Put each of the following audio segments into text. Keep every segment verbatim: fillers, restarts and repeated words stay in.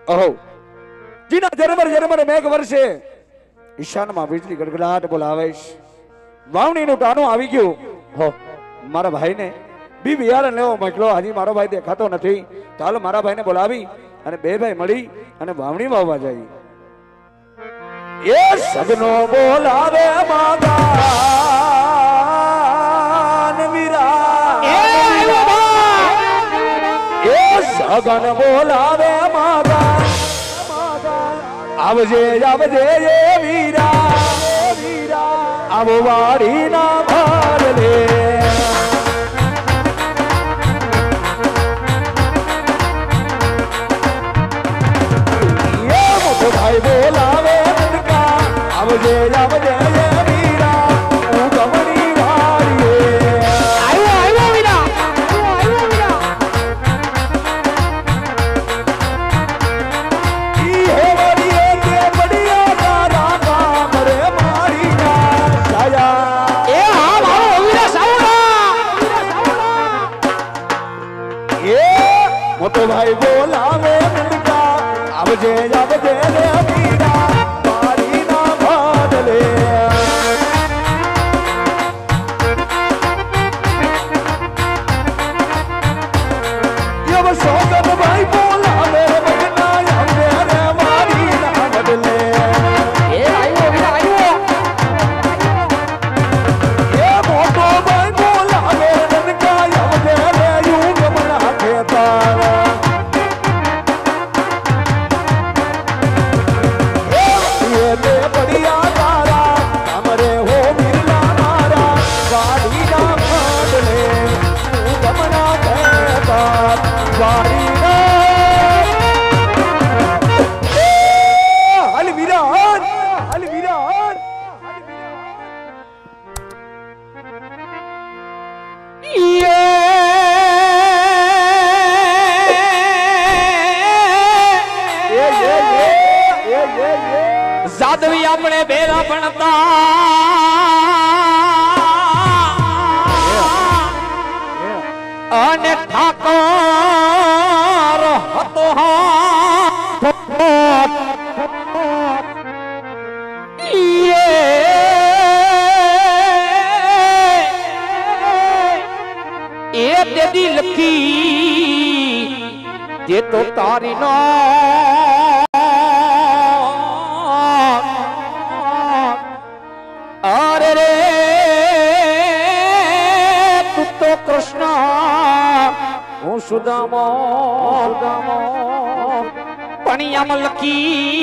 ओहो जीना जरमर जरमर मेघ वर्षे ईशान में वीजળી ગડગડાટ બોલાવે વાવણી નું ટાણું આવી ગયું હો મારા ભાઈ ને બી બિયારણ લેવો મોકલો હજી મારો ભાઈ દેખાતો નથી ચાલો મારા ભાઈ ને બોલાવી અને બે ભાઈ મળી અને વાવણી વાવવા જાય એ સગનો બોલાવે માગાન વીરા એ એ સગન બોલાવે માગાન આવજે આવજે એ વીરા વીરા આવો વાડી ના ભાર લે એ મોટો ભાઈ બોલાવે નનકા આવજે આવજે એ વીરા હું ગમણી વાડીએ આવ્યો આવ્યો વીરા આવ્યો વીરા ઈ હે વાડીએ કે બડિયા તારા કામ રે મારી ના સાયા એ હા મારો વીરા સાવડા એ મોટો ભાઈ બોલાવે નનકા આવજે આવજે રે વીરા મારી ના ભાડલે યવ સોગન ભાઈ બોલાવે બગના આવજે રે મારી ના ભાડલે એ આયો વીરા આયો એ મોટો ભાઈ બોલાવે નનકા આવજે રે યુ ગમણા ખેતાર ले बढ़िया तारा हमरे हो मिला मारा वाड़ी ना भाडले गमना कहता वाड़ी ना हल वीरान हल वीरान ये ये ये ये ये ये जादवी अपने बेरा बनता अने ठाकर हतो ये ये तेरी लकी ये तो तारी ना अरे रे तू तो कृष्ण हूँ सुदामो सुदामो पणियाम लकी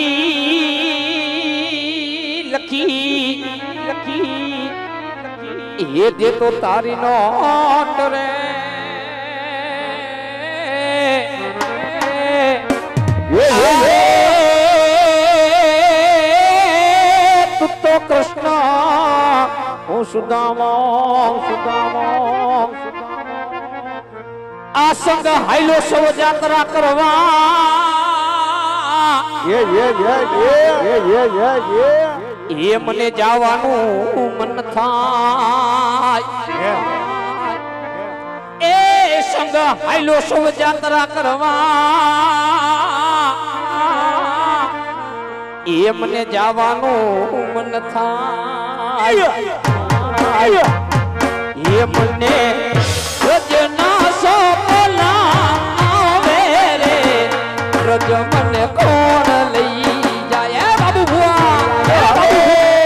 लकी लकी ये दे तो तारी नोट रे ये ये ये तू तो कृष्ण हूँ सुदामो सुदामो आसंग हाइलो सब यात्रा करवा ये ये ये ये ये ये ये ये ये मने जावानू मन थाय ए संग हाइलो सब यात्रा करवा ये मने जावानू मन थाय ये मने रजना सो बोला आवे रे रज मने कोण लई जाए बाबू बुआ ए बाबू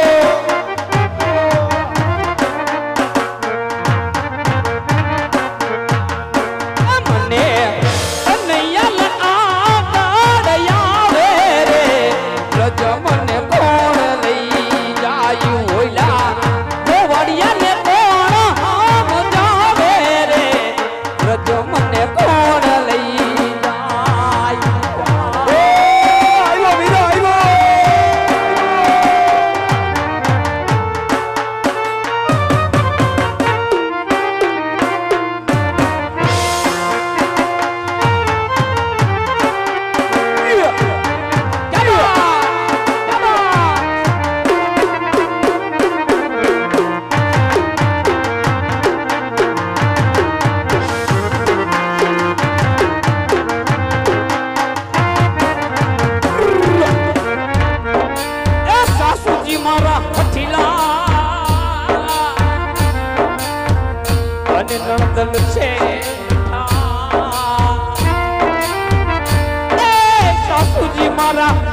मने कन्हैया लगा दया रे रज मने कोण लई जायू होइला गोवड़िया ने कोण हम जावे रे रज मने कोण लई जाय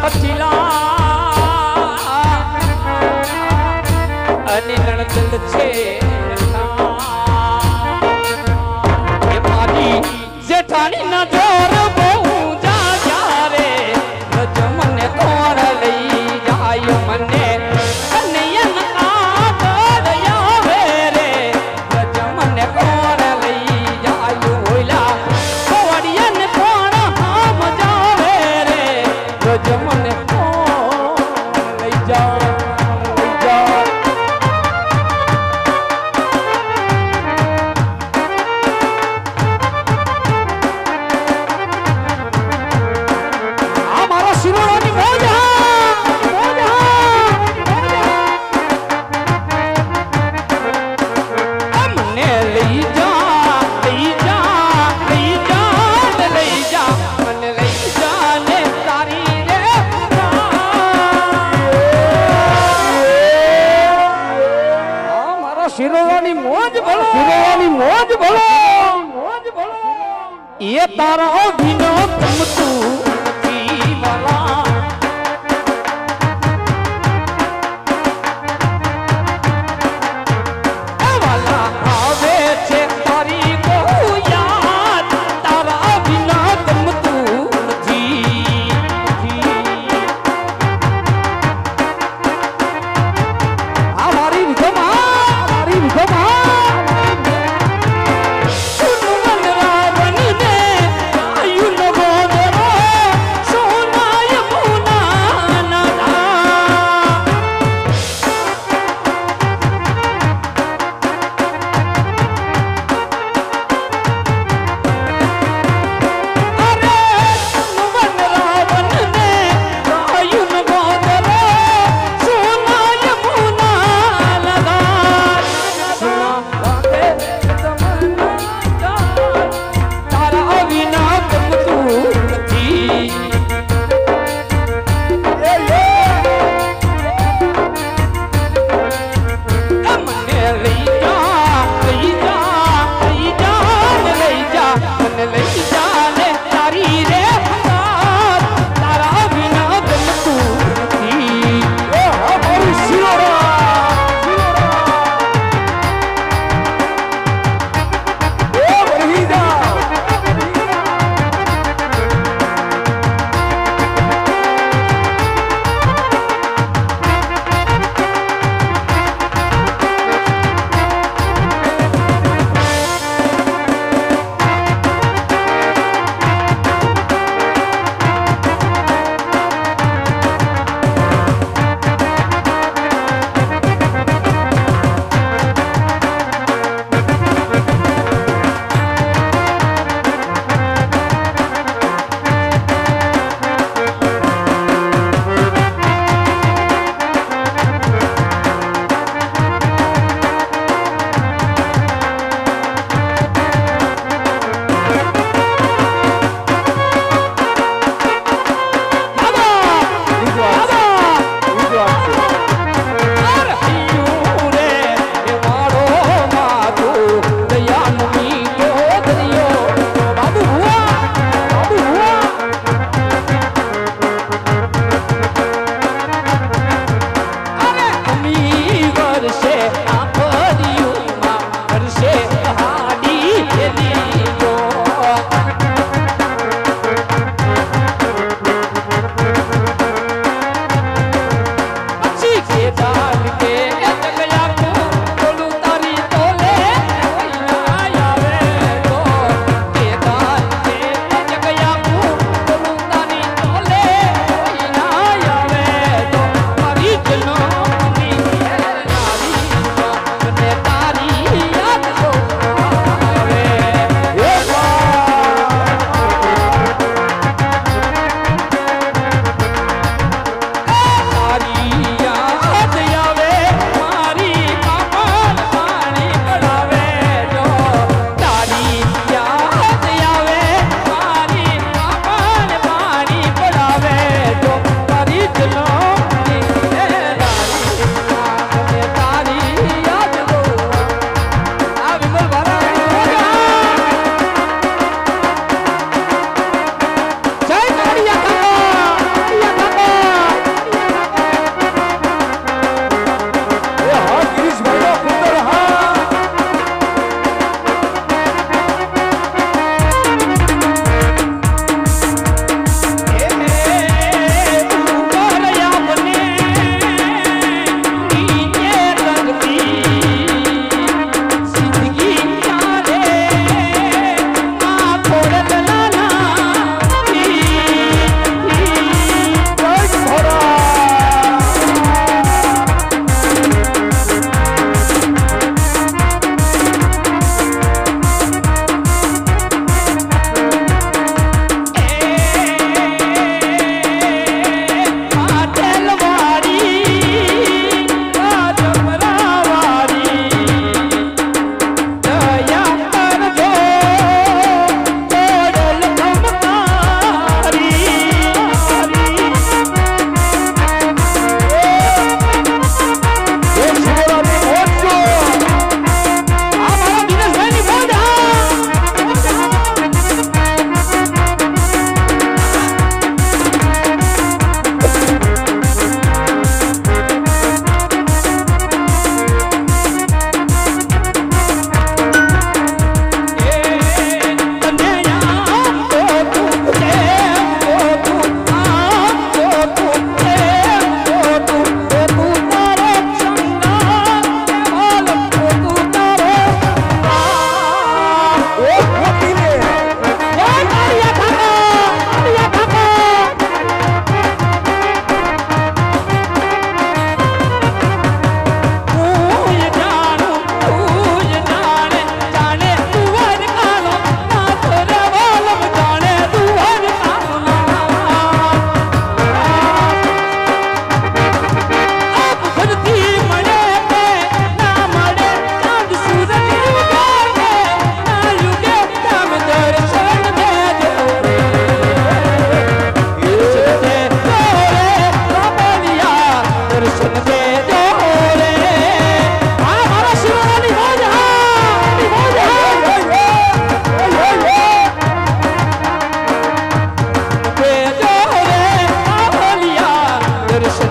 પછીલા અને નણંદ છે એ મારી જેઠાણી ના જોર બહુ જાગ્યા રે રજ મને કોણ લઈ જાય મને શિરોવાની મોજ ભલો શિરોવાની મોજ ભલો મોજ ભલો એ તારો વિનો ગમતું જીવલા વાલા આવે છે તારી બહુ યાદ તારા વિના ગમતું જી આ મારી વિધવા સુન મન રાવણ ને આયુ નવો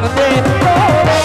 ધન દે રે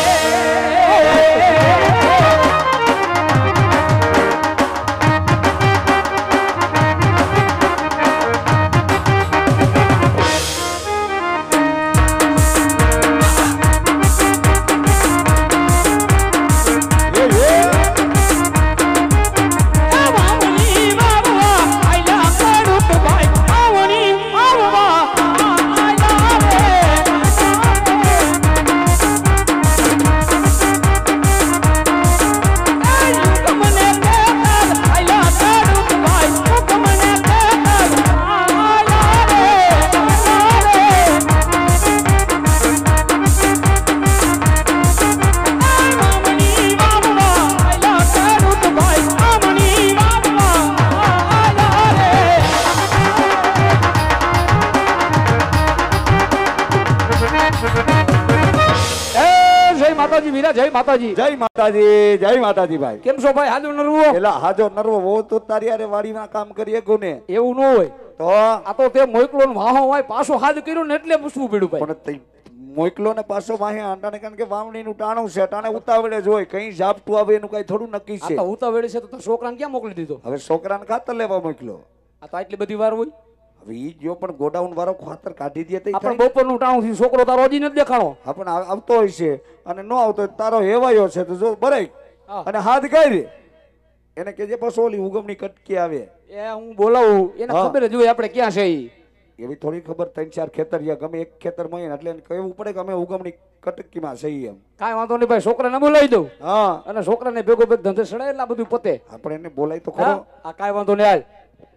માતાજી વીરા જય માતાજી જય માતાજી જય માતાજી ભાઈ કેમ છો ભાઈ હાજો નરવો એલા હાજો નરવો વો તો તારી આરે વાડીના કામ કરીએ કોને એવું ન હોય તો આ તો તે મોકલો ને વાહો હોય પાછો હાજ કર્યો ને એટલે પૂછવું પડ્યું ભાઈ પણ તઈ મોકલો ને પાછો વાહે આંટાને કારણ કે વાવણી નું ટાણું છે ટાણે ઉતાવળે જ હોય કઈ ઝાપટું આવે એનું કઈ થોડું નક્કી આ છે તો ઉતાવળી છે તો તારા છોકરાને ક્યાં મોકલી દીધો હવે છોકરાને ખાતર લેવા મોકલો આ તો આટલી બધી વાર હોય હવે ઈ ગયો પણ ગોડાઉન વાળો ખાતર કાઢી દે તે આપણે બપોરનું ટાણું થી છોકરો તારો હજી નથી દેખાણો આપણે આવતો હોય છે અને ન આવતો હોય તારો હેવાયો છે તો જો બરાઈ હા. અને હાથ કાઢી એને કેજે પાછો ઓલી ઉગમની કટકી આવે એ હું બોલાવું એને હા. ખબર જ હોય આપણે ક્યાં છે ઈ એવી થોડી ખબર ત્રણ ચાર ખેતર યા ગમે એક ખેતર માં એટલે એને કહેવું પડે કે અમે ઉગમની કટકીમાં છીએ એમ કાંઈ વાંધો નહીં ભાઈ છોકરાને બોલાવી દઉં હા અને છોકરાને ભેગો ભેગ ધંધે સડાય એટલે આ બધું પતે આપણે એને બોલાય તો હા? ખરો આ કાંઈ વાંધો નહીં હાલ